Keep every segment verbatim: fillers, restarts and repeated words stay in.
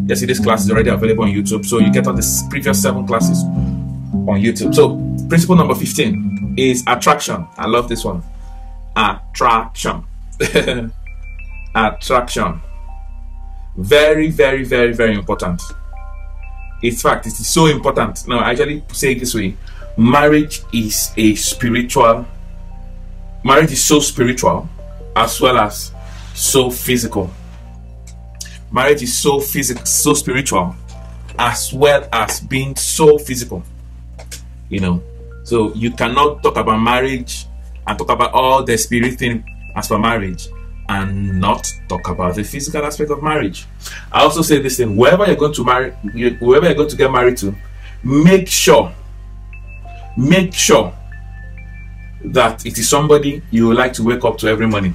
Yes, this class is already available on YouTube, so you get all the previous seven classes on YouTube. So principle number fifteen is attraction. I love this one. Attraction. Attraction. Very, very, very, very important. In fact, it is so important. Now, I actually say it this way: marriage is a spiritual. Marriage is so spiritual as well as so physical. Marriage is so physical, so spiritual, as well as being so physical. You know, so you cannot talk about marriage and talk about all the spirit thing as for marriage and not talk about the physical aspect of marriage. I also say this thing: wherever you're going to marry, whoever you're going to get married to, make sure, make sure that it is somebody you would like to wake up to every morning.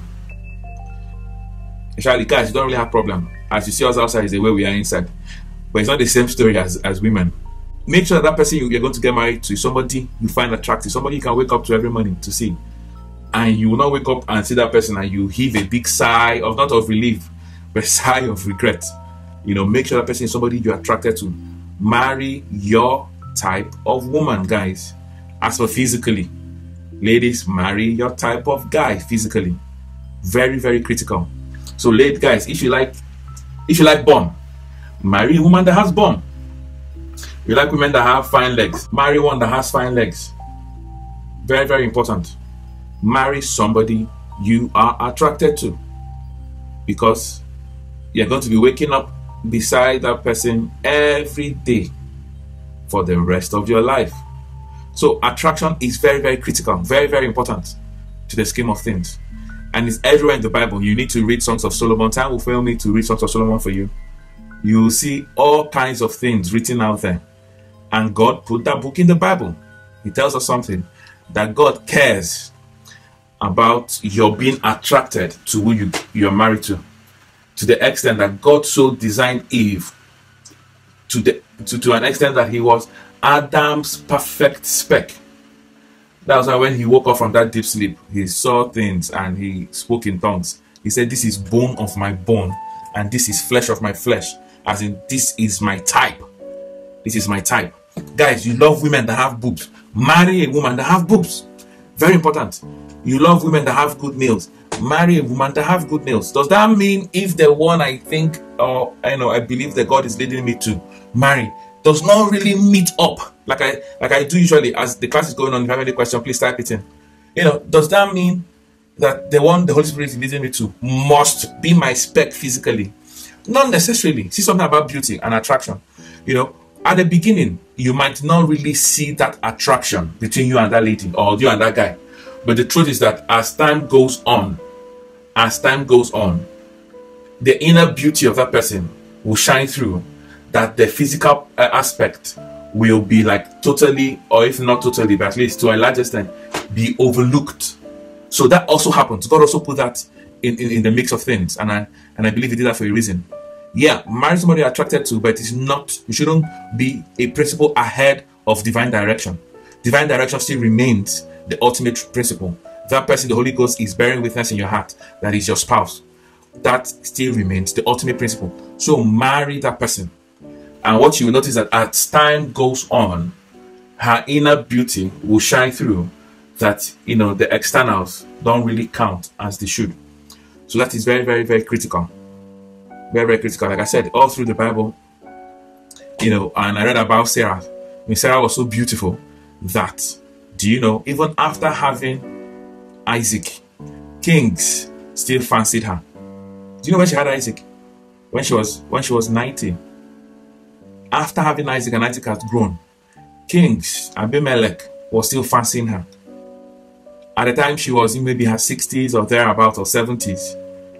Actually, guys, you don't really have problem. As you see us outside is the way we are inside, but it's not the same story as, as women. Make sure that, that person you're going to get married to is somebody you find attractive, somebody you can wake up to every morning to see, and you will not wake up and see that person and you heave a big sigh of, not of relief, but a sigh of regret. You know, make sure that person is somebody you're attracted to. Marry your type of woman, guys. As for physically, ladies, marry your type of guy physically. Very, very critical. So, late guys, if you like, if you like bum, marry a woman that has bum. You like women that have fine legs, marry one that has fine legs. Very, very important. Marry somebody you are attracted to, because you're going to be waking up beside that person every day for the rest of your life. So attraction is very, very critical, very, very important to the scheme of things. And it's everywhere in the Bible. You need to read Songs of Solomon. Time will fail me to read Songs of Solomon for you. You will see all kinds of things written out there. And God put that book in the Bible. He tells us something, that God cares about your being attracted to who you, you're married to. To the extent that God so designed Eve to, the, to, to an extent that he was Adam's perfect spec. That was why when he woke up from that deep sleep, he saw things and he spoke in tongues. He said, this is bone of my bone and this is flesh of my flesh. As in, this is my type. This is my type. Guys, you love women that have boobs. Marry a woman that have boobs. Very important. You love women that have good nails. Marry a woman that have good nails. Does that mean if the one I think or I know I believe that God is leading me to marry does not really meet up like I like I do usually as the class is going on? If you have any question, please type it in. You know, does that mean that the one the Holy Spirit is leading me to must be my spec physically? Not necessarily. See something about beauty and attraction. You know, at the beginning, you might not really see that attraction between you and that lady or you and that guy. But the truth is that as time goes on, as time goes on, the inner beauty of that person will shine through, that the physical uh, aspect will be like totally, or if not totally, but at least to a large extent, be overlooked. So that also happens. God also put that in, in, in the mix of things. And I, and I believe he did that for a reason. Yeah, marry somebody you're attracted to, but it's not, you shouldn't be a principle ahead of divine direction. Divine direction still remains the ultimate principle. That person, the Holy Ghost, is bearing witness in your heart that is your spouse. That still remains the ultimate principle. So marry that person. And what you will notice that as time goes on, her inner beauty will shine through, that, you know, the externals don't really count as they should. So that is very, very, very critical. Very, very critical. Like I said, all through the Bible, you know, and I read about Sarah. I mean, Sarah was so beautiful that, do you know, even after having Isaac, kings still fancied her. Do you know when she had Isaac? When she was when she was nineteen. After having Isaac and Isaac has grown, kings, Abimelech, was still fancying her. At the time she was in maybe her sixties or thereabouts or seventies.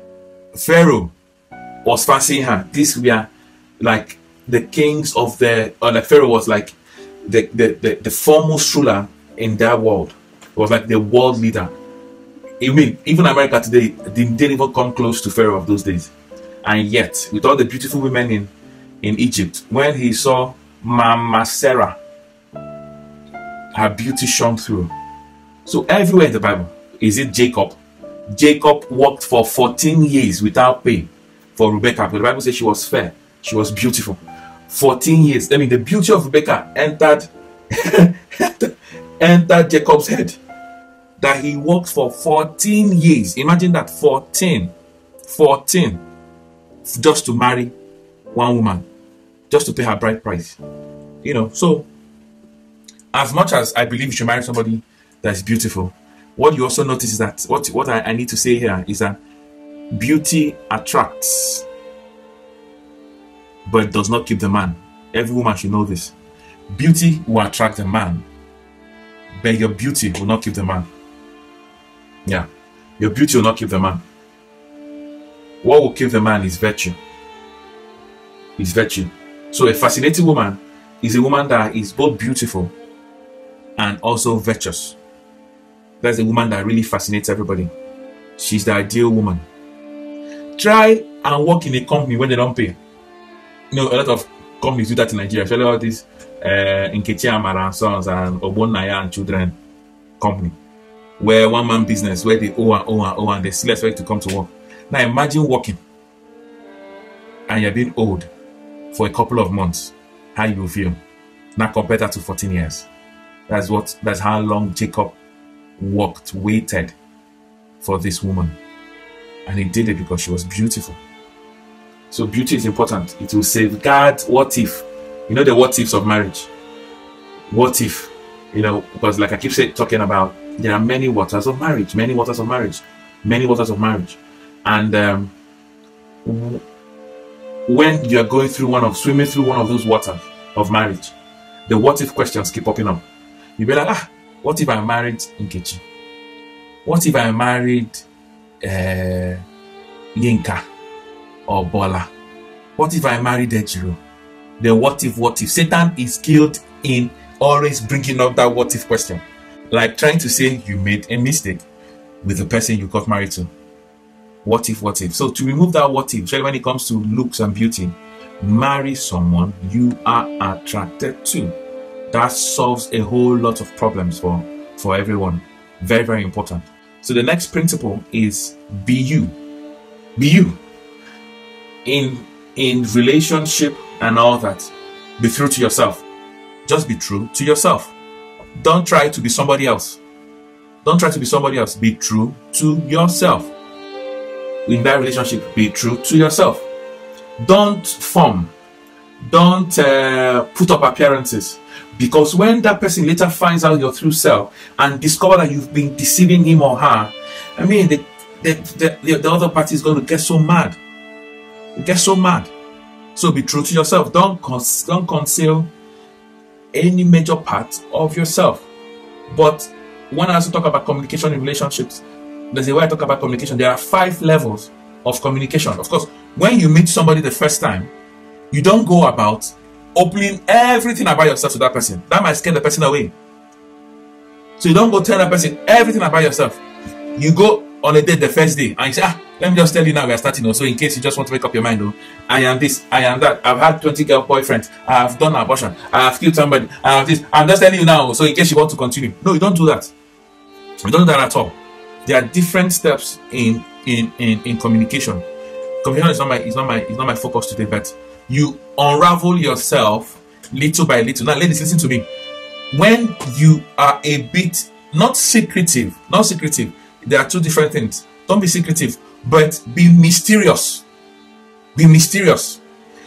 Pharaoh was fancying her. These were like the kings of the, or like Pharaoh was like the, the, the, the foremost ruler in that world. It was like the world leader. I mean, even America today didn't, didn't even come close to Pharaoh of those days. And yet, with all the beautiful women in, in Egypt, when he saw Mama Sarah, her beauty shone through. So everywhere in the Bible, is it Jacob? Jacob worked for fourteen years without pay for Rebecca. But the Bible says she was fair. She was beautiful. fourteen years. I mean, the beauty of Rebecca entered, entered Jacob's head. That he worked for fourteen years. Imagine that, fourteen. fourteen. Just to marry one woman. Just to pay her bride price. You know, so as much as I believe you should marry somebody that is beautiful, what you also notice is that, what, what I, I need to say here is that beauty attracts, but does not keep the man. Every woman should know this. Beauty will attract the man, but your beauty will not keep the man. Yeah, your beauty will not keep the man. What will keep the man is virtue. Is virtue. So a fascinating woman is a woman that is both beautiful and also virtuous. That's a woman that really fascinates everybody. She's the ideal woman. Try and work in a company when they don't pay. You know, a lot of companies do that in Nigeria. Especially all these uh, Nkechi Amara and Sons and Ogbonnaya and Children company, where one man business, where they owe and owe and owe and they still expect to come to work. Now imagine working and you're being owed for a couple of months. How you will feel? Now compare that to fourteen years. That's what. That's how long Jacob worked, waited for this woman, and he did it because she was beautiful. So beauty is important. It will safeguard what if. You know the what ifs of marriage. What if? You know, because like I keep saying, talking about, there are many waters of marriage, many waters of marriage, many waters of marriage, and um, when you are going through one of, swimming through one of those waters of marriage, the what if questions keep popping up. You be like, ah, what if I married Nkechi? What if I married uh, Yinka or Bola? What if I married Ejiro? The what if, what if. Satan is skilled in always bringing up that what if question. Like trying to say you made a mistake with the person you got married to. What if, what if? So to remove that what if, especially when it comes to looks and beauty, marry someone you are attracted to. That solves a whole lot of problems for, for everyone. Very, very important. So the next principle is be you. Be you. In, in relationship and all that, be true to yourself. Just be true to yourself. Don't try to be somebody else. Don't try to be somebody else. Be true to yourself. In that relationship, be true to yourself. Don't form. Don't uh, put up appearances. Because when that person later finds out your true self and discover that you've been deceiving him or her, I mean, the, the, the, the other party is going to get so mad. Get so mad. So be true to yourself. Don't, cons don't conceal any major part of yourself. But when I also talk about communication in relationships, there's a way I talk about communication. There are five levels of communication. Of course, when you meet somebody the first time, you don't go about opening everything about yourself to that person. That might scare the person away. So you don't go tell that person everything about yourself. You go on a date the first day and you say, ah, let me just tell you now we are starting. So in case you just want to make up your mind, oh, I am this, I am that. I've had twenty girl boyfriends. I have done abortion. I have killed somebody. I have this. I'm just telling you now. So in case you want to continue. No, you don't do that. You don't do that at all. There are different steps in in in, in communication. Communication is not my is not my is not my focus today, but you unravel yourself little by little. Now, ladies, listen to me. When you are a bit not secretive, not secretive, there are two different things. Don't be secretive, but be mysterious. Be mysterious.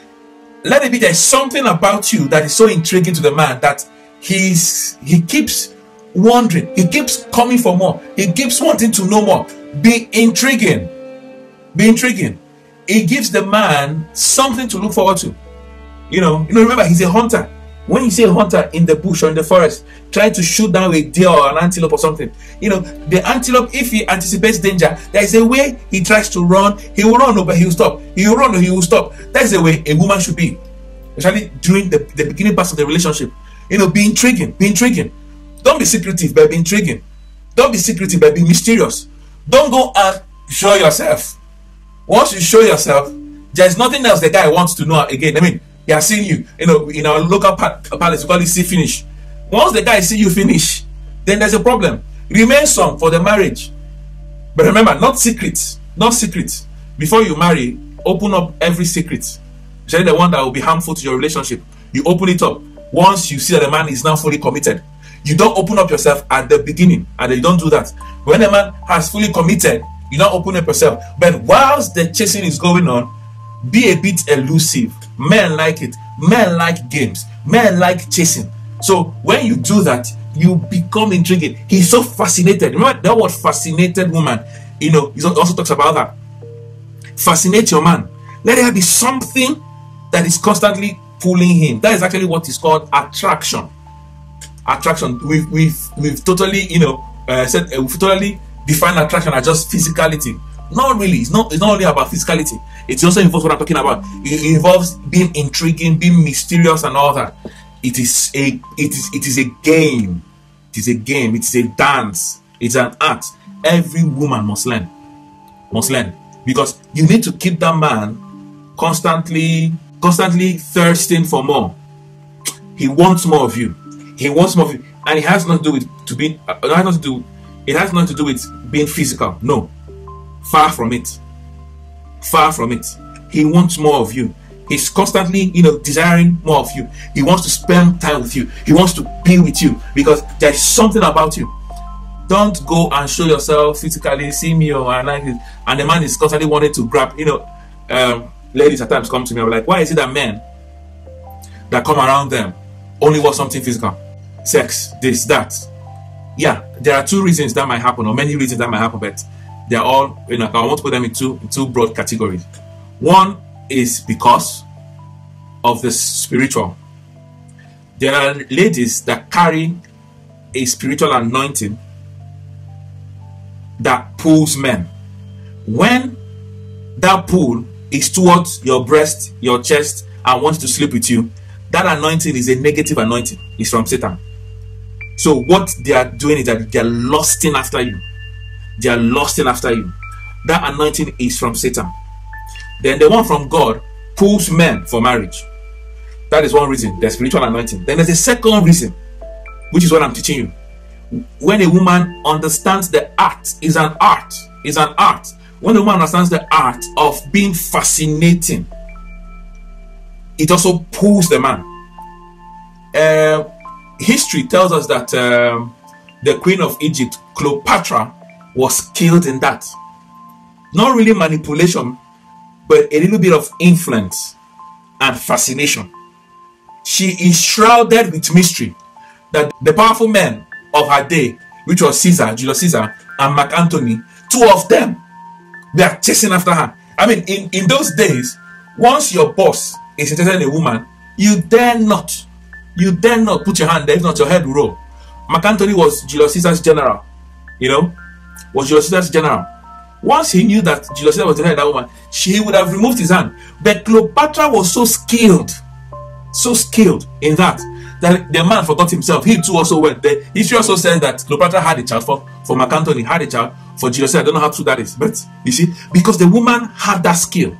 Let it be there's something about you that is so intriguing to the man that he's he keeps wondering, he keeps coming for more, he keeps wanting to know more. Be intriguing. Be intriguing. It gives the man something to look forward to. You know, you know, remember, he's a hunter. When you say a hunter in the bush or in the forest, trying to shoot down a deer or an antelope or something, you know, the antelope, if he anticipates danger, there is a way he tries to run. He will run, but he will stop. He will run, or he will stop. That's the way a woman should be, especially during the, the beginning parts of the relationship. You know, be intriguing, be intriguing. Don't be secretive, but be intriguing. Don't be secretive, but be mysterious. Don't go and show yourself. Once you show yourself, there's nothing else the guy wants to know again. I mean, he has seen you, you know, in our local palace, we call it see finish. Once the guy see you finish, then there's a problem. Remain some for the marriage. But remember, not secrets, not secrets. Before you marry, open up every secret. especially the one that will be harmful to your relationship. You open it up. Once you see that the man is now fully committed, you don't open up yourself at the beginning, and you don't do that. When a man has fully committed, you don't open up yourself. But whilst the chasing is going on, be a bit elusive. Men like it. Men like games. Men like chasing. So when you do that, you become intriguing. He's so fascinated. Remember that word fascinated woman? You know, he also talks about that. Fascinate your man. Let there be something that is constantly pulling him. That is actually what is called attraction. Attraction. We've we've we've totally, you know, uh, said uh, we've totally defined attraction as just physicality. Not really. It's not. It's not only about physicality. It also involves what I'm talking about. It involves being intriguing, being mysterious, and all that. It is a. It is. It is a game. It is a game. It is a dance. It's an art. Every woman must learn. Must learn because you need to keep that man constantly, constantly thirsting for more. He wants more of you. He wants more of you, and it has nothing to do with to be. Uh, it has nothing to do. It has nothing to do with being physical. No. Far from it. Far from it. He wants more of you. He's constantly, you know, desiring more of you. He wants to spend time with you. He wants to be with you because there's something about you. Don't go and show yourself physically. See me, or I like it. And the man is constantly wanting to grab. You know, um, ladies at times come to me. I'm like, why is it that men that come around them only want something physical? Sex, this, that. Yeah, there are two reasons that might happen, or many reasons that might happen, but they're all, you know, I want to put them in two, in two broad categories. One is because of the spiritual. There are ladies that carry a spiritual anointing that pulls men. When that pull is towards your breast, your chest, and wants to sleep with you, that anointing is a negative anointing. It's from Satan. So what they are doing is that they are lusting after you. They are lusting after you. That anointing is from Satan. Then the one from God pulls men for marriage. That is one reason, the spiritual anointing. Then there's a second reason, which is what I'm teaching you. When a woman understands the art, is an art, is an art. When a woman understands the art of being fascinating, it also pulls the man. Uh, history tells us that um, the queen of Egypt, Cleopatra, was killed in that. Not really manipulation, but a little bit of influence and fascination. She is shrouded with mystery that the powerful men of her day, which was Caesar, Julius Caesar, and Mark Antony, two of them, they are chasing after her. I mean, in, in those days, once your boss is interested in a woman, you dare not, you dare not put your hand there, if not your head will roll. Mark Antony was Julius Caesar's general, you know, was Julius Caesar's general. Once he knew that Julius Caesar was the head of that woman, she would have removed his hand. But Cleopatra was so skilled, so skilled in that, that the man forgot himself. He too also went. The history also says that Cleopatra had a child for, for Mark Antony, had a child for Julius Caesar. I don't know how true that is, but you see, because the woman had that skill.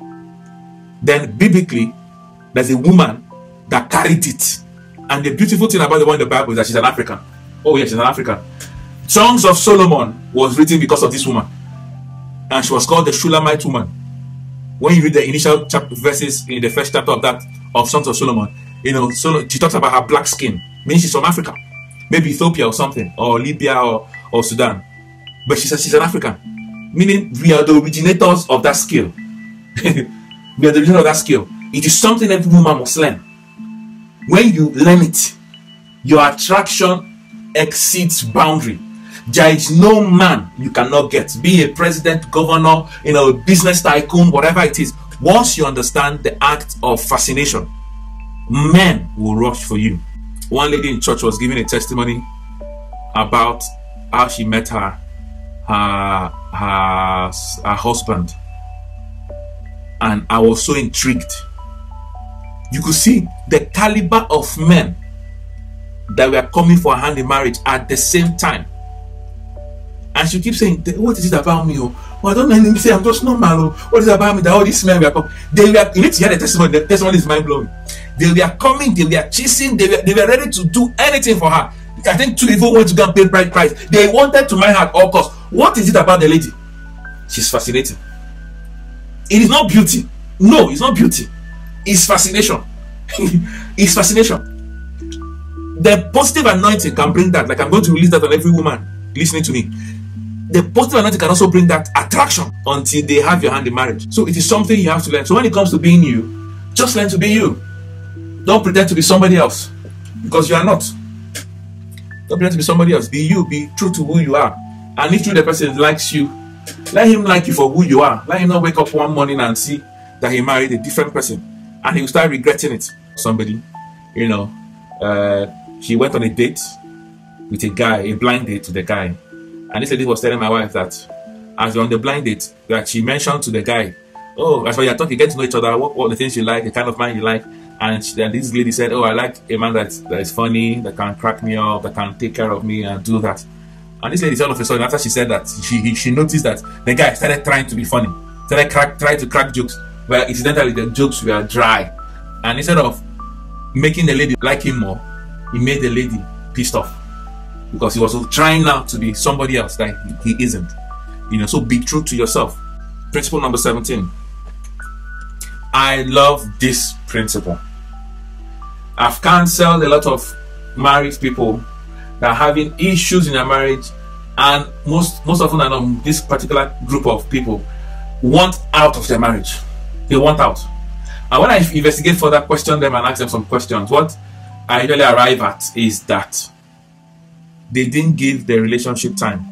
Then biblically, there's a woman that carried it. And the beautiful thing about the one in the Bible is that she's an African. Oh yes, she's an African. Songs of Solomon was written because of this woman. And she was called the Shulamite woman. When you read the initial chapter verses in the first chapter of that of Songs of Solomon, you know, so she talks about her black skin. Meaning she's from Africa, maybe Ethiopia or something, or Libya or, or Sudan. But she says she's an African, meaning we are the originators of that skill. We are the originators of that skill. It is something every woman must learn. When you learn it, your attraction exceeds boundary. There is no man you cannot get. Be a president, governor, you know, business tycoon, whatever it is. Once you understand the act of fascination, men will rush for you. One lady in church was giving a testimony about how she met her her her, her husband, and I was so intrigued. You could see the caliber of men that were coming for a hand in marriage at the same time. And she keeps saying, what is it about me? Oh, well, I don't know anything to say, I'm just normal. Oh, what is it about me that all these men were coming? They were, you need to hear the testimony. The testimony is mind blowing. They were coming, they were chasing, they were, they were ready to do anything for her. I think two people went to go and pay bride price. They wanted to marry her at all costs. What is it about the lady? She's fascinating. It is not beauty. No, it's not beauty. is fascination. It's fascination. The positive anointing can bring that. Like, I'm going to release that on every woman listening to me. The positive anointing can also bring that attraction until they have your hand in marriage. So it is something you have to learn. So when it comes to being you, just learn to be you. Don't pretend to be somebody else, because you are not. Don't pretend to be somebody else. Be you. Be true to who you are. And if the person likes you, let him like you for who you are. Let him not wake up one morning and see that he married a different person, and he will start regretting it. Somebody, you know, uh, she went on a date with a guy, a blind date to the guy. And this lady was telling my wife that as you're on the blind date, that she mentioned to the guy, oh, as for you're talking, get to know each other, what, what the things you like, the kind of man you like. And, she, and this lady said, oh, I like a man that, that is funny, that can crack me up, that can take care of me and do that. And this lady said all of a sudden, after she said that, she she noticed that the guy started trying to be funny, started crack, trying to crack jokes, but incidentally the jokes were dry. And instead of making the lady like him more, he made the lady pissed off, because he was trying now to be somebody else that he isn't. You know, so be true to yourself. Principle number seventeen. I love this principle. I've counseled a lot of married people that are having issues in their marriage, and most most often than not, this particular group of people want out of their marriage. They want out. And when I investigate further, question them and ask them some questions, what I usually arrive at is that they didn't give the relationship time.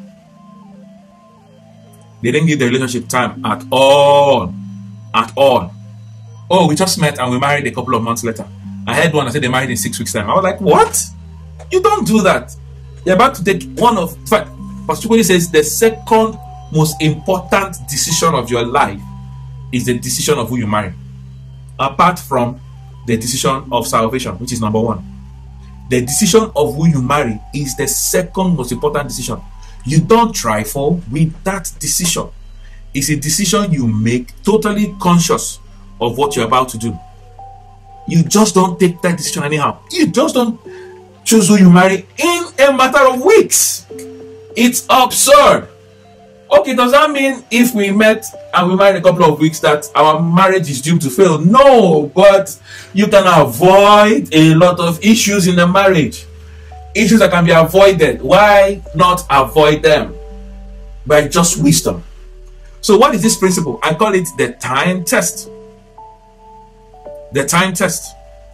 They didn't give the relationship time at all. At all. Oh, we just met and we married a couple of months later. I heard one that said they married in six weeks' time. I was like, what? You don't do that. You're about to take one of, in fact, Pastor Chukwudi says the second most important decision of your life is the decision of who you marry. Apart from the decision of salvation, which is number one. The decision of who you marry is the second most important decision. You don't trifle with that decision. It's a decision you make totally conscious of what you're about to do. You just don't take that decision anyhow. You just don't choose who you marry in a matter of weeks. It's absurd. Okay, does that mean if we met and we married a couple of weeks that our marriage is doomed to fail? No, but you can avoid a lot of issues in the marriage. Issues that can be avoided. Why not avoid them? By just wisdom. So what is this principle? I call it the time test. The time test.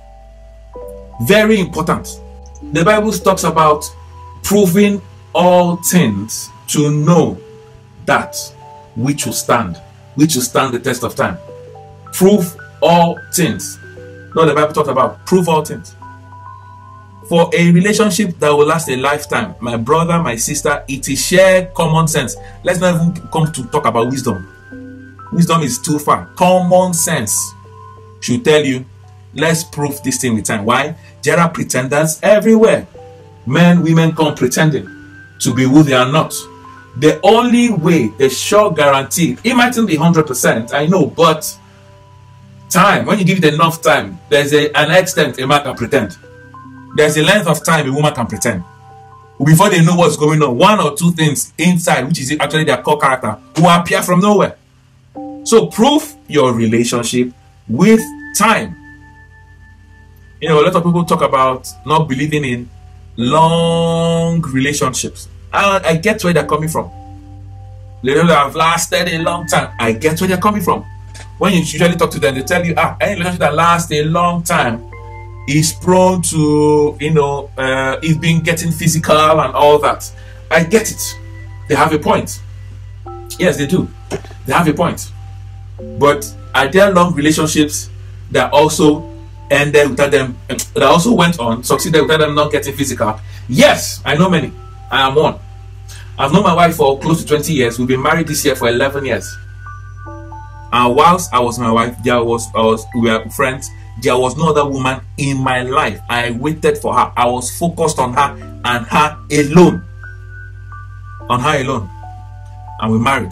Very important. The Bible talks about proving all things to know that which will stand, which will stand the test of time. Prove all things. No, the Bible talks about prove all things. For a relationship that will last a lifetime, my brother, my sister, it is shared common sense. Let's not even come to talk about wisdom. Wisdom is too far. Common sense should tell you, let's prove this thing with time. Why? There are pretenders everywhere. Men, women come pretending to be who they are not. The only way, the sure guarantee, it mightn't be one hundred percent, I know, but time, when you give it enough time, there's a, an extent a man can pretend. There's a length of time a woman can pretend. Before they know what's going on, one or two things inside, which is actually their core character, will appear from nowhere. So prove your relationship with time. You know, a lot of people talk about not believing in long relationships. I, I get where they're coming from. They know that have lasted a long time. I get where they're coming from. When you usually talk to them, they tell you, ah, any relationship that lasts a long time is prone to, you know, uh, it being getting physical and all that. I get it. They have a point. Yes, they do. They have a point. But are there long relationships that also ended without them, that also went on, succeeded without them not getting physical? Yes, I know many. I am one. I've known my wife for close to twenty years. We've been married this year for eleven years. And whilst I was my wife, there was, I was we were friends. There was no other woman in my life. I waited for her. I was focused on her and her alone. On her alone. And we married.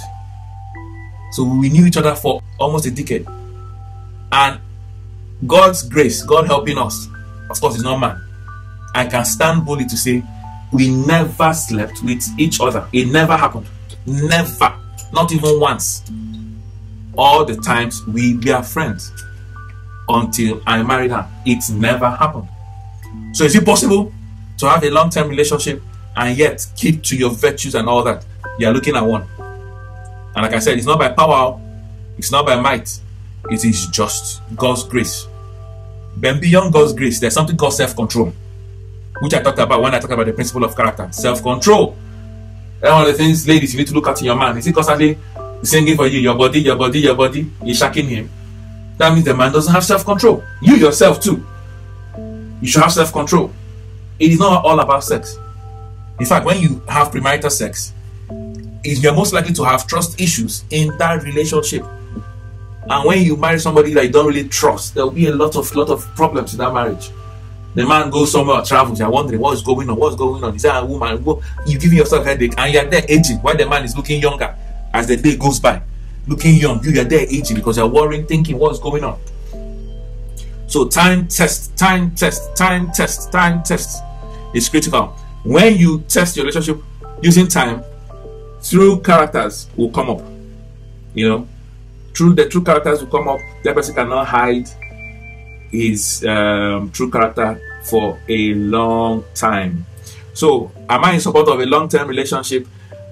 So we knew each other for almost a decade. And God's grace, God helping us, of course, it's not man. I can stand boldly to say, we never slept with each other. It never happened. Never. Not even once. All the times we were friends. until I married her. It never happened. So is it possible to have a long-term relationship and yet keep to your virtues and all that? You are looking at one. And like I said, it's not by power, it's not by might, it is just God's grace. Then beyond God's grace, there's something called self-control, which I talked about when I talked about the principle of character. Self-control. That's one of the things, ladies, you need to look at in your man. Is he constantly singing for you, your body, your body, your body, you're shaking him? That means the man doesn't have self-control. You yourself too. You should have self-control. It is not all about sex. In fact, when you have premarital sex, you're most likely to have trust issues in that relationship. And when you marry somebody that you don't really trust, there will be a lot of lot of problems in that marriage. The man goes somewhere, travels, you're wondering what's going on, what's going on. Is that a woman? You're giving yourself a headache, and you're there aging while the man is looking younger as the day goes by. Looking young, you are there aging because you're worrying, thinking what's going on. So time test, time test, time test, time test is critical. When you test your relationship using time, true characters will come up. You know, true the true characters will come up. That person cannot hide his um, true character for a long time. So, am I in support of a long-term relationship?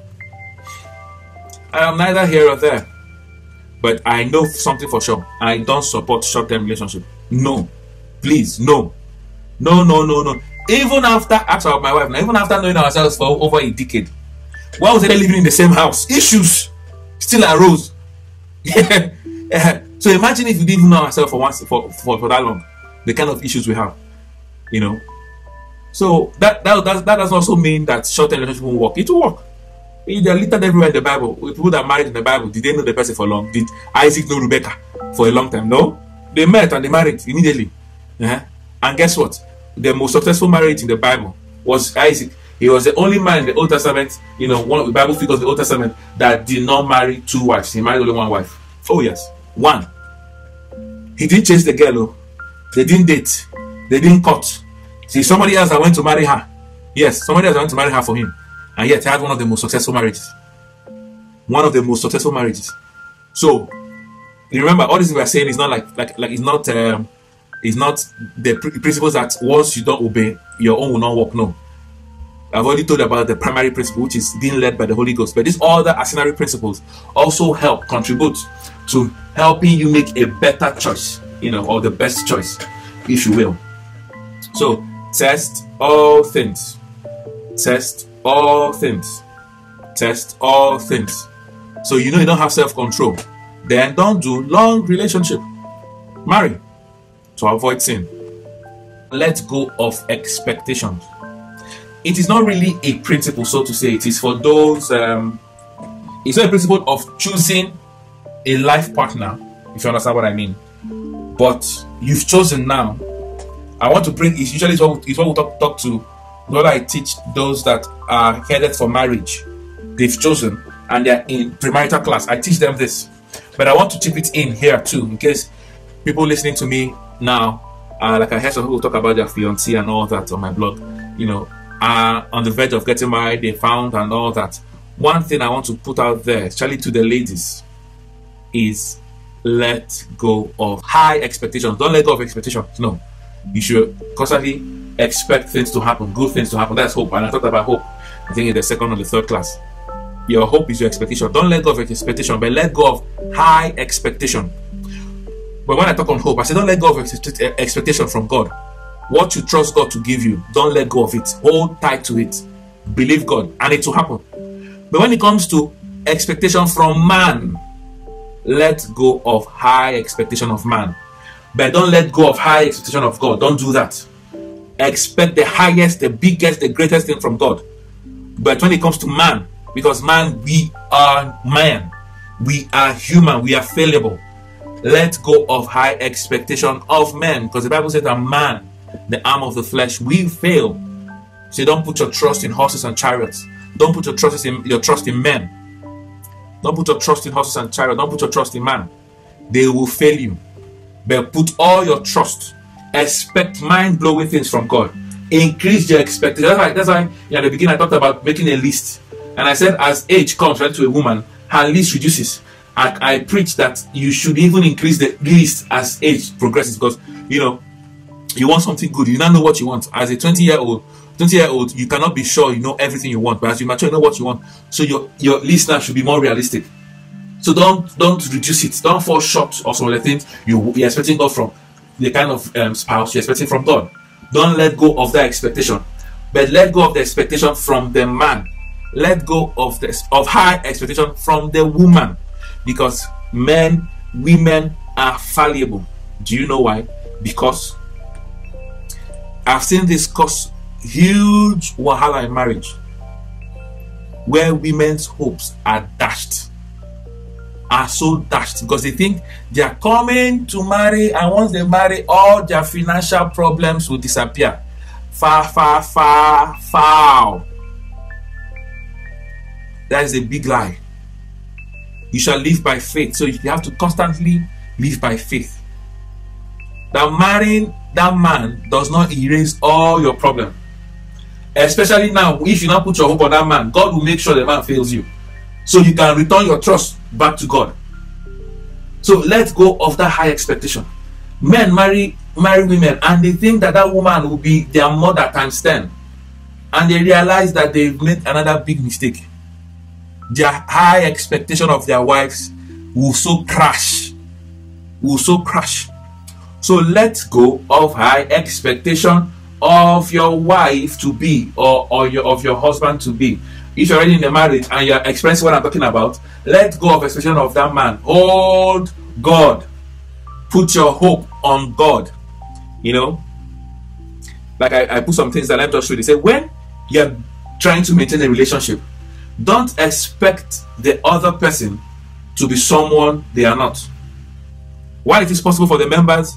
I am neither here or there. But I know something for sure. I don't support short-term relationship. No. Please, no. No, no, no, no. Even after, ask about my wife now, even after knowing ourselves for over a decade, why was they living in the same house? Issues still arose. Yeah. So imagine if we didn't know ourselves for once for, for, for that long, the kind of issues we have. You know. So that that, that, that does also mean that short-term relationship won't work. It will work. They are littered everywhere in the Bible. People that married in the Bible, did they know the person for long? Did Isaac know Rebecca for a long time? No. They met and they married immediately. Uh-huh. And guess what? The most successful marriage in the Bible was Isaac. He was the only man in the Old Testament, you know, one of the Bible figures in the Old Testament that did not marry two wives. He married only one wife. Oh yes, one. He didn't chase the girl. Oh. They didn't date. They didn't cut. See, somebody else that went to marry her. Yes, somebody else went to marry her for him. And yet he had one of the most successful marriages. One of the most successful marriages. So, you remember, all this we are saying is not like, like, like it's not, um, it's not the pr principles that once you don't obey, your own will not work. No. I've already told you about the primary principle, which is being led by the Holy Ghost. But these other auxiliary principles also help contribute to helping you make a better choice, you know, or the best choice, if you will. So, test all things. Test all things. Test all things. So you know you don't have self-control. Then don't do long relationship. Marry to avoid sin. Let go of expectations. It is not really a principle, so to say. It is for those. Um, it's not a principle of choosing a life partner, if you understand what I mean. But you've chosen now. I want to bring. It's usually it's what, it's what we talk, talk to. What I teach those that are headed for marriage. They've chosen and they're in premarital class. I teach them this, but I want to chip it in here too, in case people listening to me now, uh, like I heard some people talk about their fiancé and all that on my blog. You know, are on the verge of getting married, they found and all that. One thing I want to put out there, especially to the ladies, is let go of high expectations. Don't let go of expectations. No, you should constantly expect things to happen, good things to happen. That's hope. And I talked about hope, I think in the second or the third class. Your hope is your expectation. Don't let go of expectation, but let go of high expectation. But when I talk on hope, I say don't let go of expectation from God. What you trust God to give you, don't let go of it. Hold tight to it. Believe God, and it will happen. But when it comes to expectation from man, let go of high expectation of man. But don't let go of high expectation of God. Don't do that. Expect the highest, the biggest, the greatest thing from God. But when it comes to man, because man, we are man. We are human. We are fallible. Let go of high expectation of men. Because the Bible says that man, the arm of the flesh, will fail. So don't put your trust in horses and chariots. Don't put your trust in your trust in men. Don't put your trust in horses and chariots. Don't put your trust in man. They will fail you. But put all your trust. Expect mind-blowing things from God. Increase your expectation. That's why, that's why yeah, at the beginning I talked about making a list. And I said as age comes right to a woman, her list reduces. I, I preach that you should even increase the list as age progresses, because you know you want something good. You don't know what you want. As a twenty year old, twenty year old, you cannot be sure you know everything you want. But as you mature, you know what you want. So your your list now should be more realistic. So don't don't reduce it. Don't fall short of some of the things you, you're expecting God from, the kind of um, spouse you're expecting from God. Don't let go of that expectation, but let go of the expectation from the man. Let go of the of high expectation from the woman, because men, women are fallible. Do you know why? Because I've seen this cause huge wahala in marriage, where women's hopes are dashed, are so dashed, because they think they are coming to marry, and once they marry, all their financial problems will disappear. Far, far, far, far. That is a big lie. You shall live by faith. So you have to constantly live by faith. That marrying that man does not erase all your problems. Especially now, if you not put your hope on that man, God will make sure the man fails you, so you can return your trust back to God. So let go of that high expectation. Men marry marry women, and they think that that woman will be their mother times ten, and they realize that they've made another big mistake. Their high expectation of their wives will so crash, will so crash. So let go of high expectation of your wife to be, or, or your, of your husband to be. If you're already in a marriage and you're experiencing what I'm talking about, let go of expectation of that man. Hold God. Put your hope on God. You know, like I, I put some things that I'm just really say, when you're trying to maintain a relationship, don't expect the other person to be someone they are not. While it is possible for the members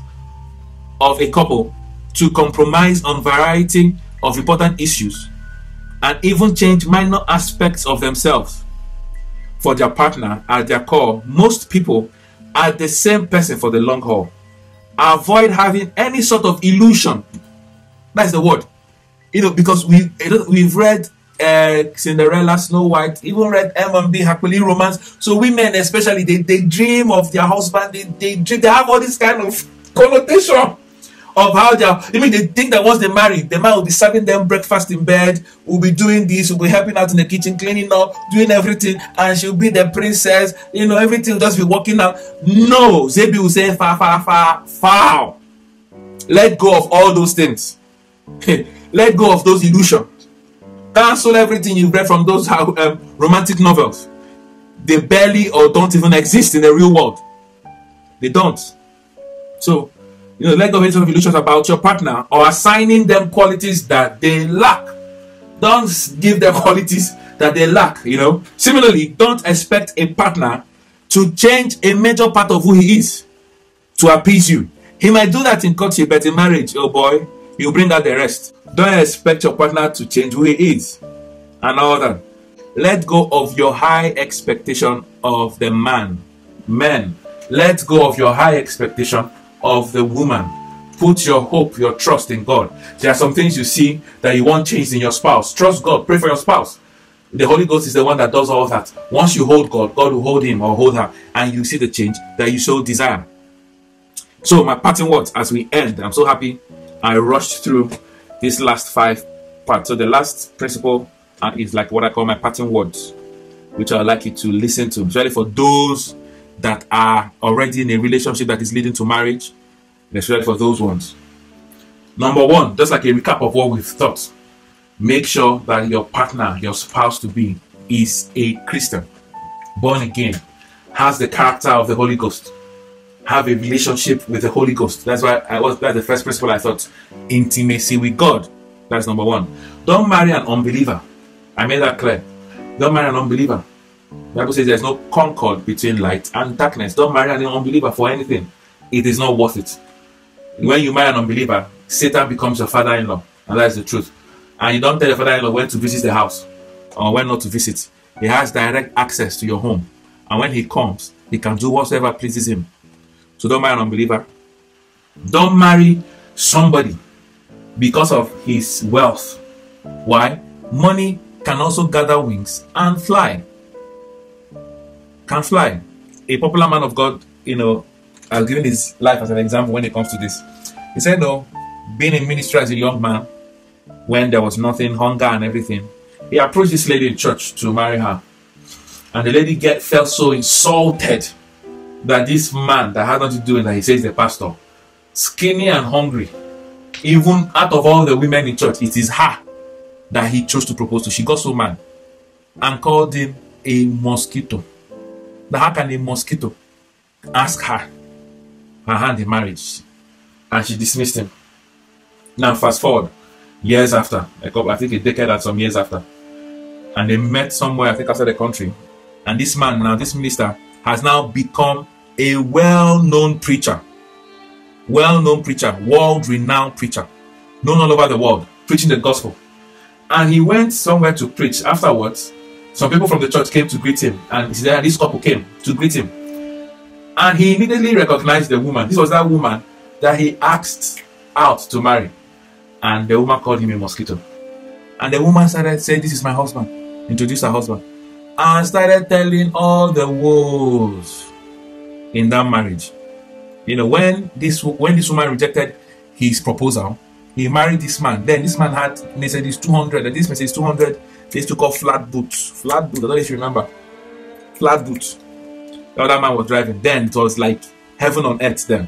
of a couple to compromise on variety of important issues and even change minor aspects of themselves for their partner, at their core, most people are the same person for the long haul. Avoid having any sort of illusion. That's the word. You know, because we we've read uh, Cinderella, Snow White, even read M and B, Happily Romance. So women especially, they, they dream of their husband. They they dream, they have all this kind of connotation of how they are. I mean, they think that once they marry, the man will be serving them breakfast in bed, will be doing this, will be helping out in the kitchen, cleaning up, doing everything, and she'll be the princess. You know, everything will just be working out. No, Zebi will say, far, far, far, far. Let go of all those things. Let go of those illusions. Cancel everything you've read from those um, romantic novels. They barely or don't even exist in the real world. They don't. So, you know, let go of any sort of illusions about your partner or assigning them qualities that they lack. Don't give them qualities that they lack, you know. Similarly, don't expect a partner to change a major part of who he is to appease you. He might do that in courtship, but in marriage, oh boy, he'll bring out the rest. Don't expect your partner to change who he is and all that. Let go of your high expectation of the man. Men, let go of your high expectation of the woman. Put your hope, your trust in God. There are some things you see that you want changed in your spouse. Trust God. Pray for your spouse. The Holy Ghost is the one that does all that. Once you hold God, God will hold him or hold her, and you see the change that you so desire. So my parting words as we end. I'm so happy I rushed through this last five parts. So the last principle uh, is like what I call my parting words, which I'd like you to listen to, especially for those that are already in a relationship that is leading to marriage, especially for those ones. Number one, just like a recap of what we've thought, make sure that your partner, your spouse to be, is a Christian, born again, has the character of the Holy Ghost, have a relationship with the Holy Ghost. That's why I was that's the first principle I thought. Intimacy with God. That's number one. Don't marry an unbeliever. I made that clear. Don't marry an unbeliever. The Bible says there's no concord between light and darkness. Don't marry an unbeliever for anything. It is not worth it. When you marry an unbeliever, Satan becomes your father-in-law, and that's the truth. And you don't tell your father-in-law when to visit the house or when not to visit. He has direct access to your home, and when he comes, he can do whatever pleases him. So don't marry an unbeliever. Don't marry somebody because of his wealth. Why? Money can also gather wings and fly. Can fly. a popular man of God, you know, has given his life as an example when it comes to this. He said, no, being in ministry as a young man, when there was nothing, hunger and everything, he approached this lady in church to marry her. And the lady get felt so insulted that this man that had nothing to do with that, he says the pastor, skinny and hungry, even out of all the women in church, it is her that he chose to propose to. She got so mad and called him a mosquito. Now how can a mosquito ask her her hand in marriage? And she dismissed him. Now fast forward years after, I think a decade and some years after, and they met somewhere, I think outside the country, and this man now, this minister, has now become a well-known preacher, well-known preacher, world-renowned preacher, known all over the world, preaching the gospel. And he went somewhere to preach. Afterwards, some people from the church came to greet him, and this couple came to greet him. And he immediately recognized the woman. This was that woman that he asked out to marry. And the woman called him a mosquito. And the woman started saying, this is my husband. Introduced her husband. And started telling all the woes in that marriage. You know, when this when this woman rejected his proposal, he married this man. Then this man had, they said it's two hundred, and this man says two hundred. They used to call flat boots. Flat boots, I don't know if you remember. Flat boots. The other man was driving. Then it was like heaven on earth then.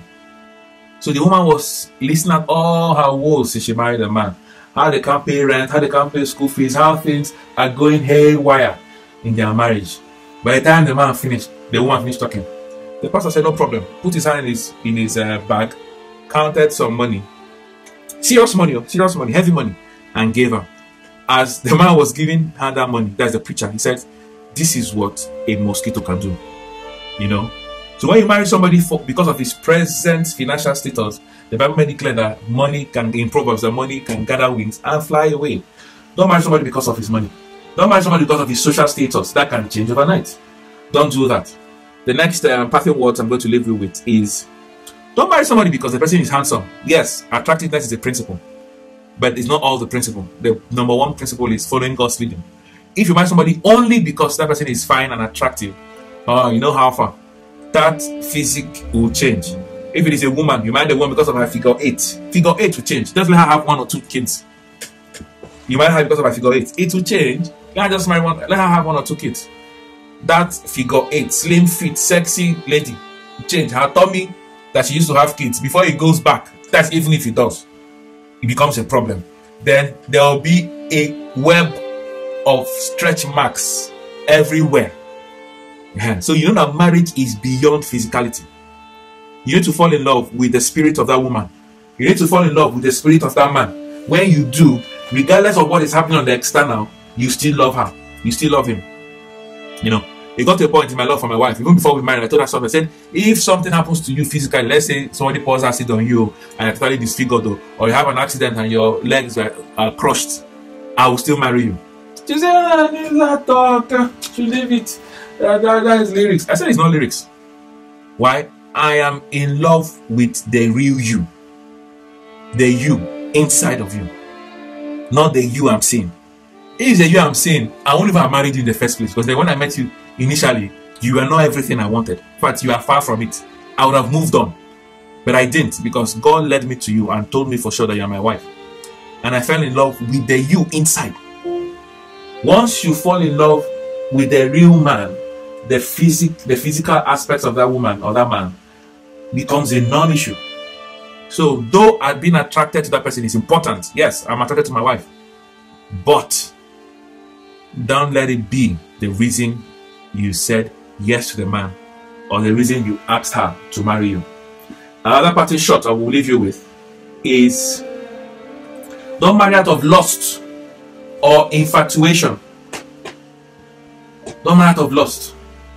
So the woman was listening at all her woes since she married a man. How they can't pay rent, how they can't pay school fees, how things are going haywire in their marriage. By the time the man finished, the woman finished talking. The pastor said, no problem. Put his hand in his, in his uh, bag, counted some money. Serious money, serious money, heavy money, and gave her. As the man was giving her that money, that's the preacher, he said, this is what a mosquito can do. You know? So when you marry somebody for, because of his present financial status, the Bible may declare that money can, in Proverbs, that money can gather wings and fly away. Don't marry somebody because of his money. Don't marry somebody because of his social status. That can change overnight. Don't do that. The next um, parting words I'm going to leave you with is, don't marry somebody because the person is handsome. Yes, attractiveness is a principle, but it's not all the principle. The number one principle is following God's leading. If you marry somebody only because that person is fine and attractive, oh, you know how far that physique will change. If it is a woman, you marry the woman because of her figure eight. Figure eight will change. Just let her have one or two kids. You marry her because of her figure eight. It will change. Let her just marry one. Let her have one or two kids. That figure eight, slim, fit, sexy lady, change her tummy that she used to have kids before it goes back. That's even if it does, it becomes a problem. Then there will be a web of stretch marks everywhere. Yeah. So you know that marriage is beyond physicality. You need to fall in love with the spirit of that woman. You need to fall in love with the spirit of that man. When you do, regardless of what is happening on the external, you still love her. You still love him. You know, it got to a point in my love for my wife. Even before we married, I told her something. I said, if something happens to you physically, let's say somebody pours acid on you and you're totally disfigured, or you have an accident and your legs are, are crushed, I will still marry you. She said, ah, leave that talk. You leave it. That, that, that is lyrics. I said, it's not lyrics. Why? I am in love with the real you. The you inside of you. Not the you I'm seeing. If it's the you I'm seeing, I won't even have married you in the first place. Because then when I met you initially, you were not everything I wanted. In fact, you are far from it. I would have moved on. But I didn't, because God led me to you and told me for sure that you are my wife. And I fell in love with the you inside. Once you fall in love with the real man, the physic, the physical aspects of that woman or that man becomes a non-issue. So though I've been attracted to that person is important, yes, I'm attracted to my wife, but don't let it be the reason you said yes to the man or the reason you asked her to marry you. Another parting shot I will leave you with is, don't marry out of lust or infatuation. Don't marry out of lust.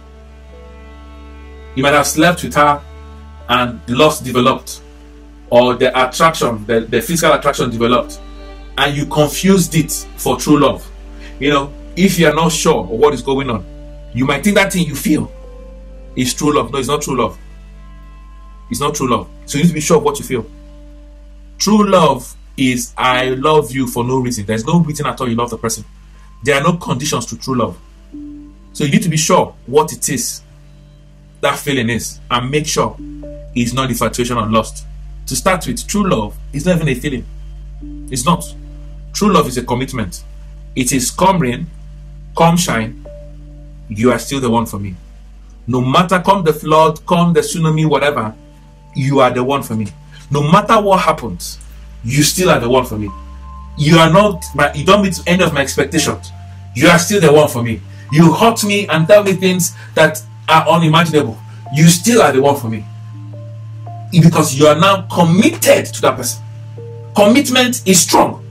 You might have slept with her and lust developed, or the attraction, the, the physical attraction developed, and you confused it for true love. You know, if you are not sure of what is going on, you might think that thing you feel is true love. No, it's not true love. It's not true love. So you need to be sure of what you feel. True love is, I love you for no reason. There's no reason at all you love the person. There are no conditions to true love. So you need to be sure what it is. that feeling is, and make sure it's not infatuation or lust. To start with, true love is not even a feeling. It's not. True love is a commitment. It is come rain, come shine, you are still the one for me. No matter come the flood, come the tsunami, whatever, you are the one for me. No matter what happens, you still are the one for me. You are not, you don't meet any of my expectations. You are still the one for me. You hurt me and tell me things that are unimaginable. You still are the one for me. Because you are now committed to that person. Commitment is strong.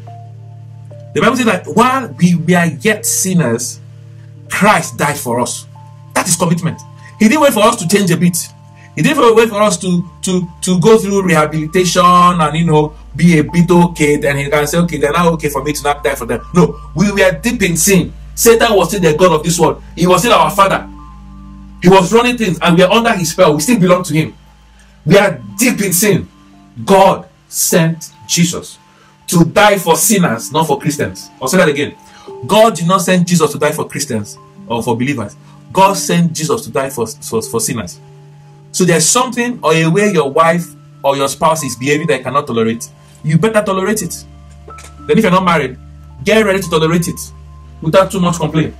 The Bible says that while we were yet sinners, Christ died for us. That is commitment. He didn't wait for us to change a bit. He didn't wait for us to, to, to go through rehabilitation and, you know, be a bit okay. Then he can say, okay, they're now okay for me to not die for them. No, we were deep in sin. Satan was still the God of this world. He was still our father. He was running things and we are under his spell. We still belong to him. We are deep in sin. God sent Jesus to die for sinners, not for Christians. I'll say that again. God did not send Jesus to die for Christians or for believers. God sent Jesus to die for, for, for sinners. So there's something or a way your wife or your spouse is behaving that you cannot tolerate. You better tolerate it. Then if you're not married, get ready to tolerate it without too much complaint.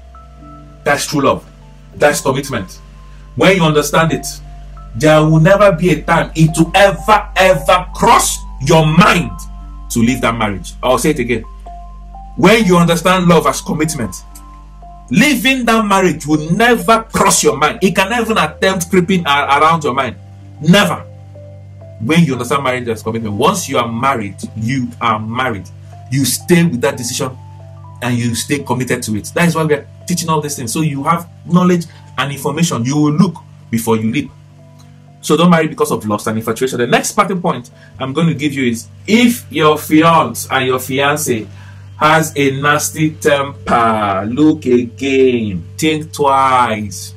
That's true love. That's commitment. When you understand it, there will never be a time it will ever, ever cross your mind to leave that marriage. I'll say it again. When you understand love as commitment, leaving that marriage will never cross your mind. It can never even attempt creeping around your mind. Never. When you understand marriage as commitment, once you are married, you are married. You stay with that decision and you stay committed to it. That is why we are teaching all these things. So you have knowledge and information. You will look before you leap. So don't marry because of lust and infatuation. The next starting point I'm going to give you is, if your fiance and your fiancé has a nasty temper, look again, think twice.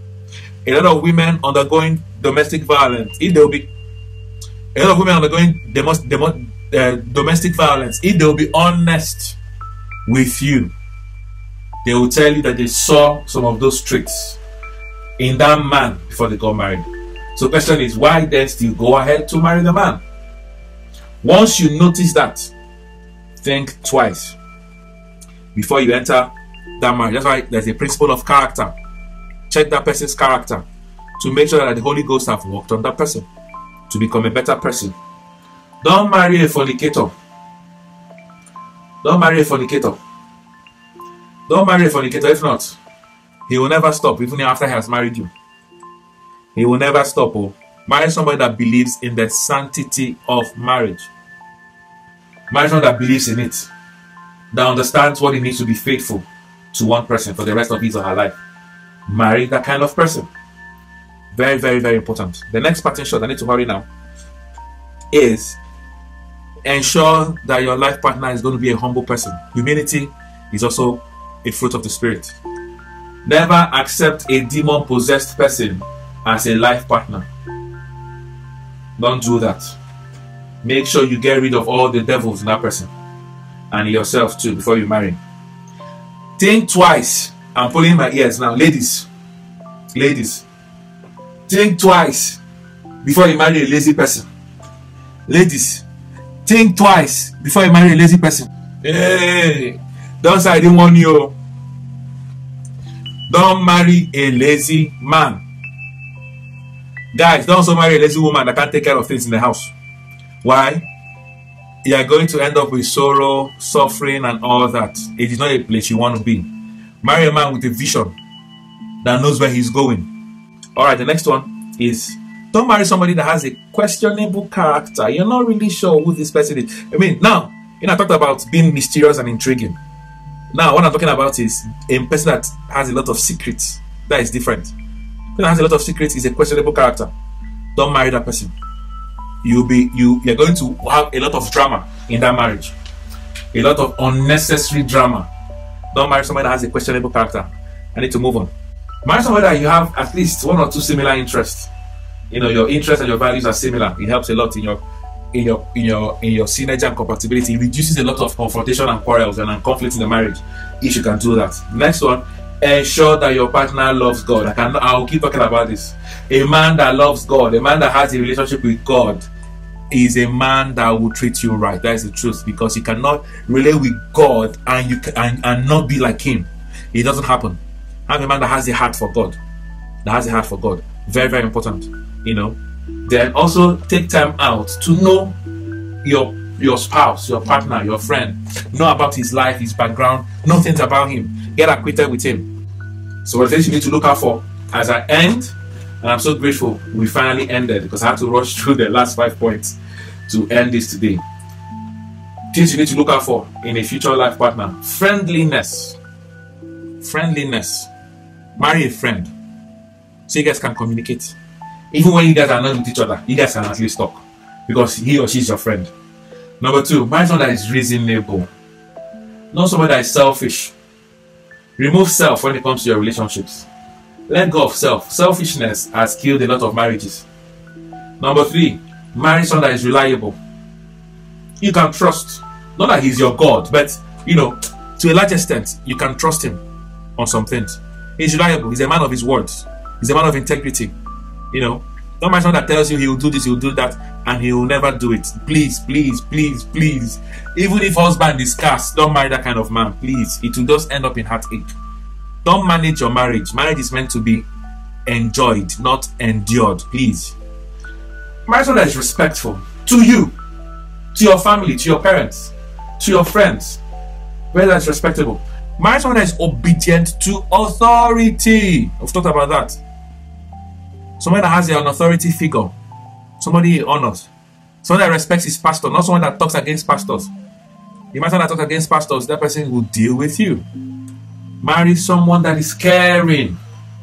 A lot of women undergoing domestic violence, if they'll be a lot of women undergoing demos, demo, uh, domestic violence, if they'll be honest with you, they will tell you that they saw some of those traits in that man before they got married. So the question is, why then still go ahead to marry the man? Once you notice that, think twice before you enter that marriage. That's why there's a principle of character. Check that person's character to make sure that the Holy Ghost have worked on that person to become a better person. Don't marry a fornicator. Don't marry a fornicator. Don't marry a fornicator. If not, he will never stop even after he has married you. He will never stop. Oh. Marry somebody that believes in the sanctity of marriage. Marry someone that believes in it. That understands what it means to be faithful to one person for the rest of his or her life. Marry that kind of person. Very, very, very important. The next parting shot, I need to hurry now, is ensure that your life partner is going to be a humble person. Humility is also a fruit of the Spirit. Never accept a demon-possessed person as a life partner. Don't do that. Make sure you get rid of all the devils in that person and yourself too before you marry. Think twice. I'm pulling my ears now. Ladies, ladies, think twice before you marry a lazy person. Ladies, think twice before you marry a lazy person. Hey, don't say I didn't warn you. Don't marry a lazy man. Guys, don't also marry a lazy woman that can't take care of things in the house. Why? You are going to end up with sorrow, suffering, and all that. It is not a place you want to be. Marry a man with a vision that knows where he's going. Alright, the next one is, don't marry somebody that has a questionable character. You're not really sure who this person is. I mean, now, you know, I talked about being mysterious and intriguing. Now, what I'm talking about is a person that has a lot of secrets. That is different. A person that has a lot of secrets is a questionable character. Don't marry that person. You'll be you you're going to have a lot of drama in that marriage. A lot of unnecessary drama. Don't marry somebody that has a questionable character. I need to move on. Marry somebody that you have at least one or two similar interests. You know, your interests and your values are similar. It helps a lot in your in your in your in your synergy and compatibility. It reduces a lot of confrontation and quarrels and conflict in the marriage if you can do that. Next one ensure that your partner loves God. I can I will keep talking about this. A man that loves God, a man that has a relationship with God, is a man that will treat you right. That is the truth, because you cannot relate with God and you can, and, and not be like him. It doesn't happen. Have a man that has a heart for God. That has a heart for God. Very, very important. You know. Then also take time out to know your your spouse, your partner, your friend. Know about his life, his background. Know things about him. Get acquainted with him. So what things you need to look out for as I end. And I'm so grateful we finally ended, because I had to rush through the last five points to end this today. Things you need to look out for in a future life partner. Friendliness. Friendliness. Marry a friend so you guys can communicate. Even when you guys are not with each other, you guys can at least talk, because he or she is your friend. Number two, marry someone that is reasonable. Not someone that is selfish. Remove self when it comes to your relationships. Let go of self. Selfishness has killed a lot of marriages. Number three, marry someone that is reliable. You can trust. Not that he's your God, but, you know, to a large extent, you can trust him on some things. He's reliable. He's a man of his words. He's a man of integrity. You know, don't marry someone that tells you he will do this, he will do that, and he will never do it. Please, please, please, please. Even if husband is cast, don't marry that kind of man. Please. It will just end up in heartache. Don't manage your marriage. Marriage is meant to be enjoyed, not endured. Please. Marry someone that is respectful to you, to your family, to your parents, to your friends. Where that is respectable. Marry someone that is obedient to authority. I've talked about that. Someone that has an authority figure. Somebody he honors. Someone that respects his pastor, not someone that talks against pastors. The person that talks against pastors, that person will deal with you. Marry someone that is caring.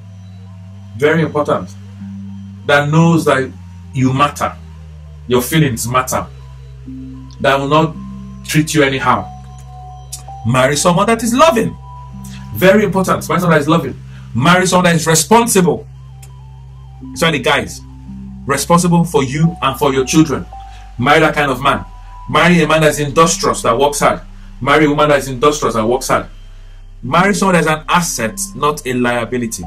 Very important. That knows that you matter. Your feelings matter. That will not treat you anyhow. Marry someone that is loving. Very important. Marry someone that is loving. Marry someone that is responsible. Especially guys. Responsible for you and for your children. Marry that kind of man. Marry a man that is industrious, that works hard. Marry a woman that is industrious, that works hard. Marry someone that is an asset, not a liability.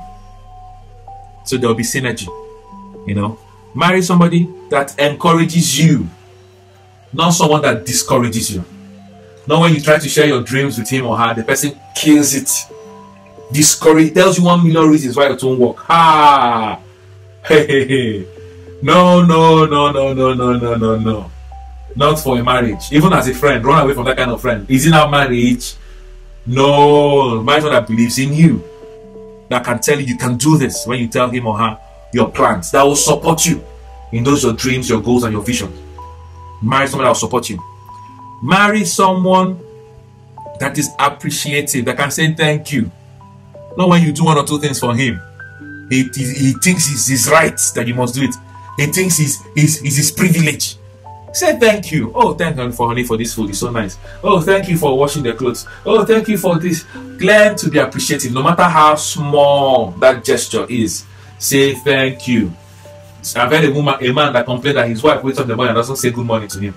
So there will be synergy. You know. Marry somebody that encourages you, not someone that discourages you. Not when you try to share your dreams with him or her, the person kills it. Discourage, tells you one million reasons why it won't work. Ha! Hey, hey, hey. No, no, no, no, no, no, no, no, no. Not for a marriage. Even as a friend, run away from that kind of friend. Is it now marriage? No. Marry someone that believes in you. That can tell you you can do this when you tell him or her your plans. That will support you in those your dreams, your goals, and your visions. Marry someone that will support you. Marry someone that is appreciative, that can say thank you. Not when you do one or two things for him. He, he, he thinks it's his right that you must do it. He thinks it's, it's, it's his privilege. Say thank you. Oh, thank you for honey for this food. It's so nice. Oh, thank you for washing the clothes. Oh, thank you for this. Learn to be appreciative, no matter how small that gesture is. Say thank you. I've heard a woman, a man that complained that his wife wakes up in the morning and doesn't say good morning to him.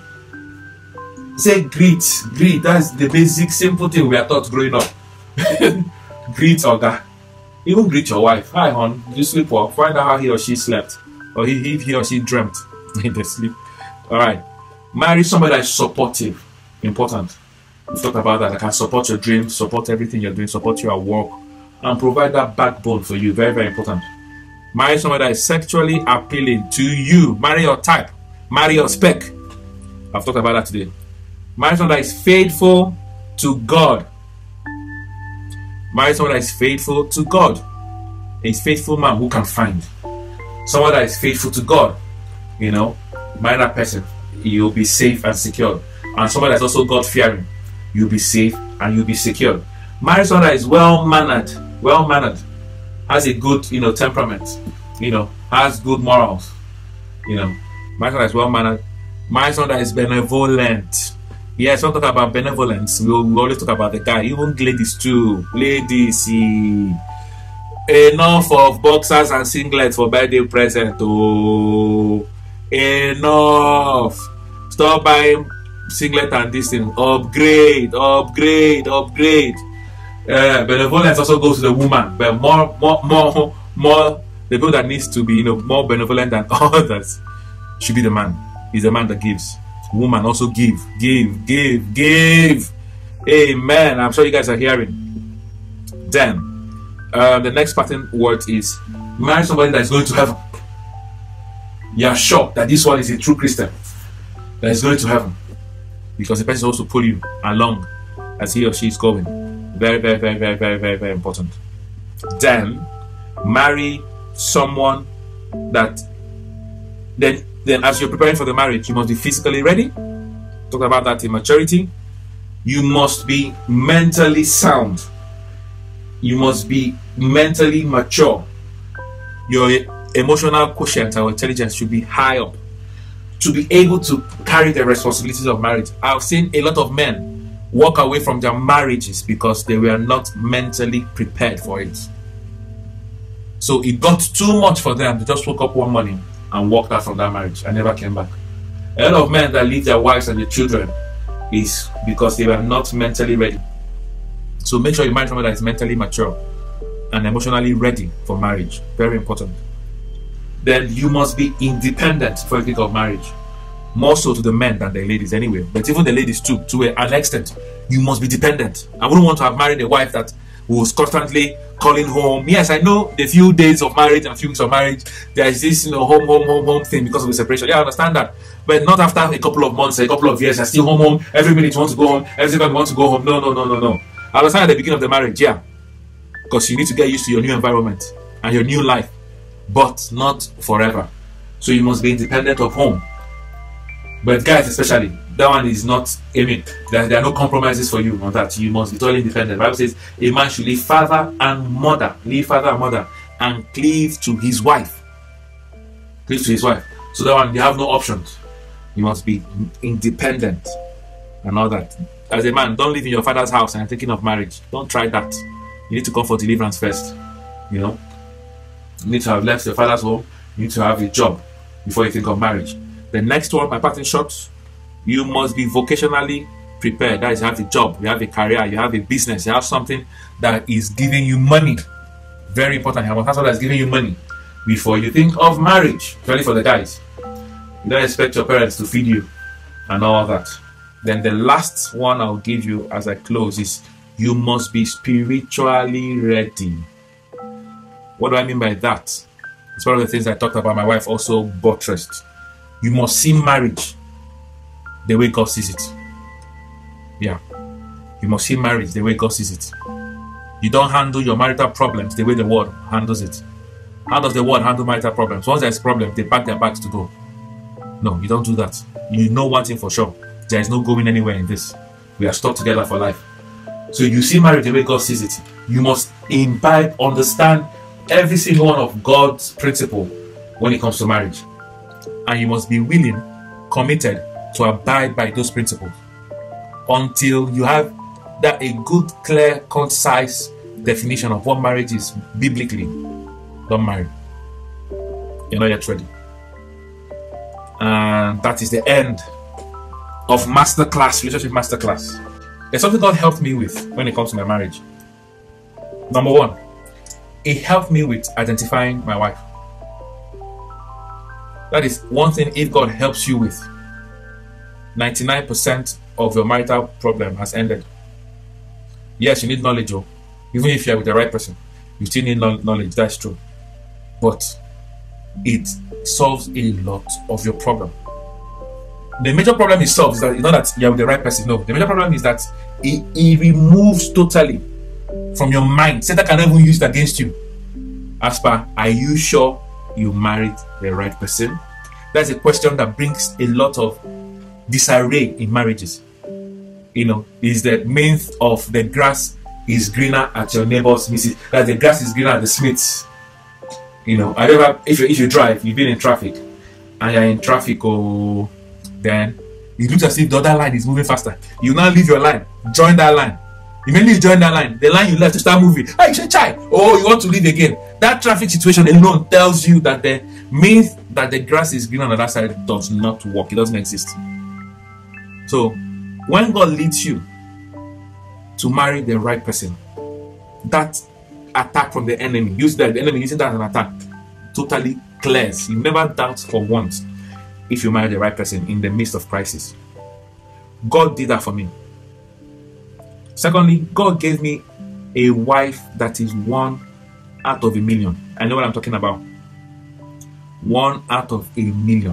Say greet, greet. That's the basic, simple thing we are taught growing up. Greet Oga. Even greet your wife. Hi, hon. You sleep well. Find out how he or she slept, or he, if he or she dreamt in the sleep. All right. Marry somebody that is supportive. Important. We've talked about that. I can support your dreams, support everything you're doing, support you at work, and provide that backbone for you. Very, very important. Marry somebody that is sexually appealing to you. Marry your type. Marry your spec. I've talked about that today. Marry someone that is faithful to God. Marry someone that is faithful to God. A faithful man who can find. Someone that is faithful to God. You know, marry that person. You'll be safe and secure. And someone that's also God-fearing. You'll be safe and you'll be secure. Marry someone that is well-mannered. Well-mannered. Has a good, you know, temperament. You know, has good morals. You know, marry someone that is well-mannered. Marry someone that is benevolent. Yes, we'll talk about benevolence. We'll, we'll always talk about the guy. Even ladies too. Ladies, he... enough of boxers and singlets for birthday present. Oh, enough. Stop buying singlet and this thing. Upgrade, upgrade, upgrade. Uh, benevolence also goes to the woman, but more, more, more, more. The people that needs to be, you know, more benevolent than others should be the man. He's the man that gives. Woman also give, give, give, give. Amen. I'm sure you guys are hearing. Then, uh, the next pattern word is marry somebody that is going to heaven. You are sure that this one is a true Christian that is going to heaven, because the person is supposed to pull you along as he or she is going. Very, very, very, very, very, very, very important. Then, marry someone that then then as you're preparing for the marriage, you must be physically ready. Talk about that in maturity. You must be mentally sound. You must be mentally mature. Your emotional quotient or intelligence should be high up to be able to carry the responsibilities of marriage. I've seen a lot of men walk away from their marriages because they were not mentally prepared for it. So it got too much for them. They just woke up one morning and walked out from that marriage and never came back. A lot of men that leave their wives and their children is because they were not mentally ready. So make sure you marry someone that is mentally mature and emotionally ready for marriage. Very important. Then you must be independent for the sake of marriage. More so to the men than the ladies anyway. But even the ladies too, to an extent, you must be dependent. I wouldn't want to have married a wife that was constantly calling home. Yes, I know the few days of marriage and few weeks of marriage, there is this, you know, home, home, home, home thing because of the separation. Yeah, I understand that. But not after a couple of months, a couple of years, I still home, home. Every minute you want to go home. Every second you want to go home. No, no, no, no, no. I understand at the beginning of the marriage, yeah. Because you need to get used to your new environment and your new life. But not forever. So you must be independent of home. But guys especially, that one is not aiming. There, there are no compromises for you on that. You must be totally independent. The Bible says a man should leave father and mother, leave father and mother, and cleave to his wife. Cleave to his wife. So that one, you have no options. You must be independent and all that. As a man, don't live in your father's house and thinking of marriage. Don't try that. You need to come for deliverance first. You know, you need to have left your father's home. You need to have a job before you think of marriage. The next one, my parting shot, you must be vocationally prepared. That is, you have a job, you have a career, you have a business, you have something that is giving you money. Very important. You must have something that's giving you money before you think of marriage. Especially for the guys. You don't expect your parents to feed you and all that. Then the last one I'll give you as I close is you must be spiritually ready. What do I mean by that? It's one of the things I talked about. My wife also buttressed. You must see marriage the way God sees it. Yeah. You must see marriage the way God sees it. You don't handle your marital problems the way the world handles it. How does the world handle marital problems? Once there's a problem, they pack their bags to go. No, you don't do that. You know one thing for sure. There is no going anywhere in this. We are stuck together for life. So you see marriage the way God sees it. You must imbibe, understand every single one of God's principle when it comes to marriage. And you must be willing, committed to abide by those principles until you have that a good, clear, concise definition of what marriage is biblically. Don't marry. You're not yet ready. And that is the end of Masterclass, Relationship Masterclass. There's something God helped me with when it comes to my marriage. Number one, it helped me with identifying my wife. That is one thing. If God helps you with, ninety-nine percent of your marital problem has ended. Yes, you need knowledge, oh. Even if you're with the right person, you still need knowledge. That's true. But it solves a lot of your problem. The major problem it solves is that it's not that you're with the right person. No, the major problem is that it, it removes totally from your mind. Satan can even use it against you. As per, are you sure you married the right person? That's a question that brings a lot of disarray in marriages. You know, is the myth of the grass is greener at your neighbor's missus. That the grass is greener at the Smiths. You know, I never, if you if you drive, you've been in traffic, and you're in traffic, oh, then it looks as if the other line is moving faster. You now leave your line, join that line. Immediately you join that line, the line you left to start moving. Ah, you say, chai, oh, you want to leave again. That traffic situation alone tells you that the myth that the grass is green on the other side does not work. It doesn't exist. So, when God leads you to marry the right person, that attack from the enemy, use that the enemy using that as an attack, totally clears. You never doubt for once if you marry the right person in the midst of crisis. God did that for me. Secondly, God gave me a wife that is one out of a million. I know what I'm talking about. One out of a million.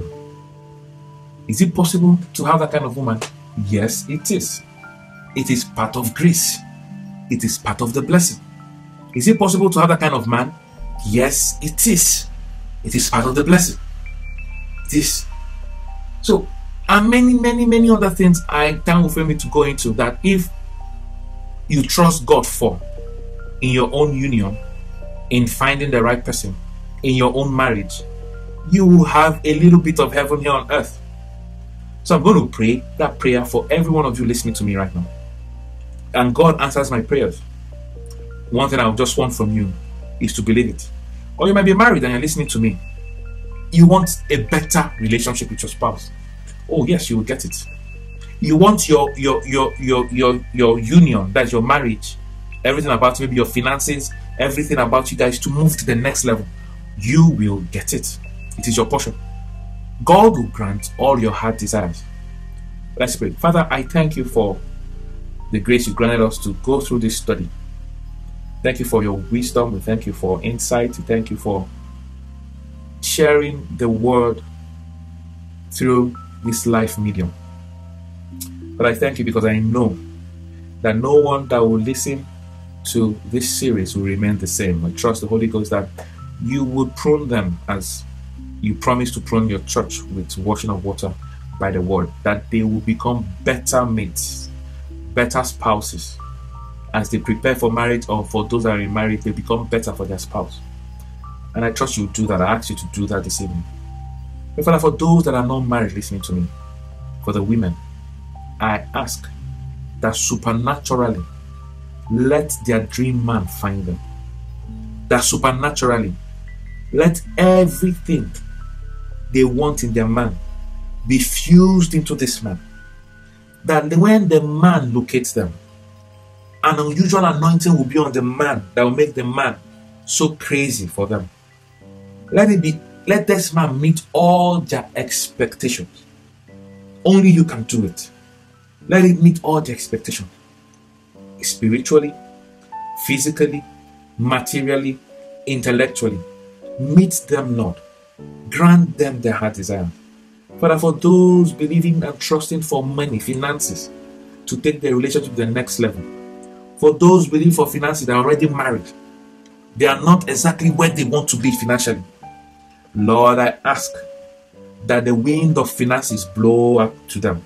Is it possible to have that kind of woman? Yes, it is. It is part of grace. It is part of the blessing. Is it possible to have that kind of man? Yes, it is. It is part of the blessing. It is. So, and many, many, many other things I can't for me to go into that if you trust God for in your own union, in finding the right person, in your own marriage, you will have a little bit of heaven here on earth. So I'm going to pray that prayer for every one of you listening to me right now. And God answers my prayers. One thing I just want from you is to believe it. Or you might be married and you're listening to me. You want a better relationship with your spouse. Oh yes, you will get it. You want your your your your your, your union, that's your marriage, everything about maybe your finances, everything about you guys to move to the next level. You will get it. It is your portion. God will grant all your heart desires. Let's pray. Father, I thank you for the grace you granted us to go through this study. Thank you for your wisdom. We thank you for insight. We thank you for sharing the word through this life medium. But I thank you because I know that no one that will listen to this series will remain the same. I trust the Holy Ghost that you would prune them as you promised to prune your church with washing of water by the word, that they will become better mates, better spouses. As they prepare for marriage, or for those that are in marriage, they become better for their spouse. And I trust you do that. I ask you to do that this evening. But Father, for those that are not married listening to me, for the women, I ask that supernaturally let their dream man find them. That supernaturally let everything they want in their man be fused into this man. That when the man locates them, an unusual anointing will be on the man that will make the man so crazy for them. Let it be, let this man meet all their expectations. Only you can do it. Let it meet all the expectations. Spiritually, physically, materially, intellectually. Meet them, Lord. Grant them their heart desire. Father, for those believing and trusting for money, finances, to take their relationship to the next level. For those believing for finances that are already married, they are not exactly where they want to be financially. Lord, I ask that the wind of finances blow up to them.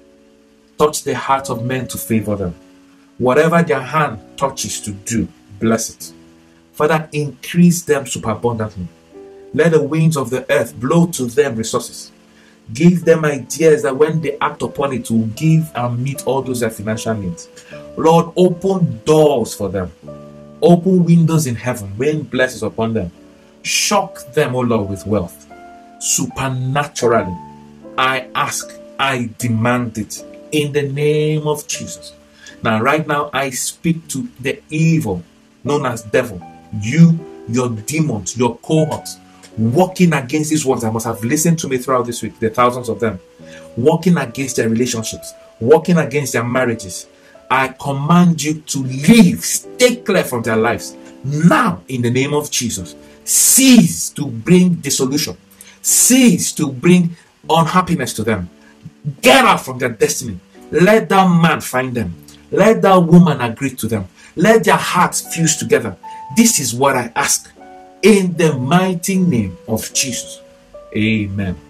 Touch the hearts of men to favor them. Whatever their hand touches to do, bless it. Father, increase them superabundantly. Let the winds of the earth blow to them resources. Give them ideas that when they act upon it will give and meet all those their financial needs. Lord, open doors for them. Open windows in heaven. Rain blessings upon them. Shock them, O Lord, with wealth. Supernaturally, I ask, I demand it in the name of Jesus. Now, right now, I speak to the evil known as devil. You, your demons, your cohorts, working against these ones that must have listened to me throughout this week, the thousands of them, working against their relationships, working against their marriages. I command you to leave, stay clear from their lives. Now, in the name of Jesus, cease to bring dissolution. Cease to bring unhappiness to them. Get out from their destiny. Let that man find them. Let that woman agree to them. Let their hearts fuse together. This is what I ask in the mighty name of Jesus. Amen.